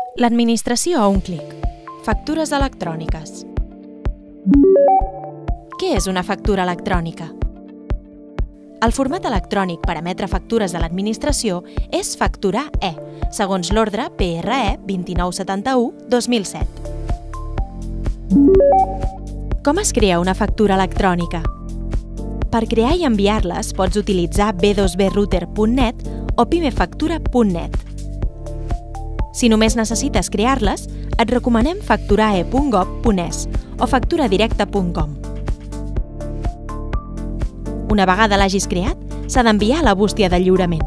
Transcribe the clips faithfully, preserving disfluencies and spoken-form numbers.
L'administració a un clic. Factures electròniques. Què és una factura electrònica? El format electrònic per emetre factures de l'administració és Facturar E, segons l'ordre P R E vint-i-nou setanta-u dos mil set. Com es crea una factura electrònica? Per crear i enviar-les pots utilitzar b dos b router punt net o pimefactura punt net. Si només necessites crear-les, et recomanem facturae punt gov punt es o facturadirecta punt com. Una vegada l'hagis creat, s'ha d'enviar a la bústia de lliurament.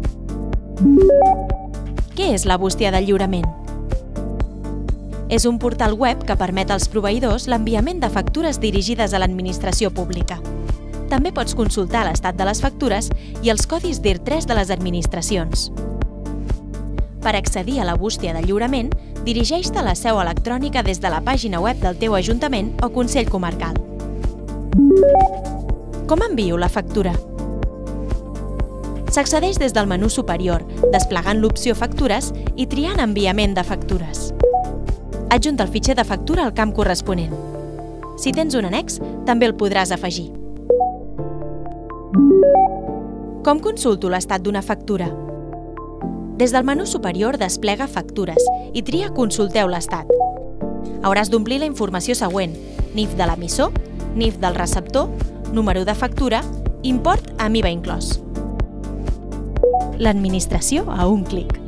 Què és la bústia de lliurament? És un portal web que permet als proveïdors l'enviament de factures dirigides a l'administració pública. També pots consultar l'estat de les factures i els codis D I R tres de les administracions. Per accedir a la bústia de lliurament, dirigeix-te a la seu electrònica des de la pàgina web del teu ajuntament o Consell Comarcal. Com envio la factura? S'accedeix des del menú superior, desplegant l'opció Factures i triant Enviament de factures. Adjunta el fitxer de factura al camp corresponent. Si tens un annex, també el podràs afegir. Com consulto l'estat d'una factura? Des del menú superior desplega Factures i tria Consulteu l'estat. Hauràs d'omplir la informació següent: N I F de l'emissor, N I F del receptor, número de factura, import amb I V A inclòs. L'administració a un clic.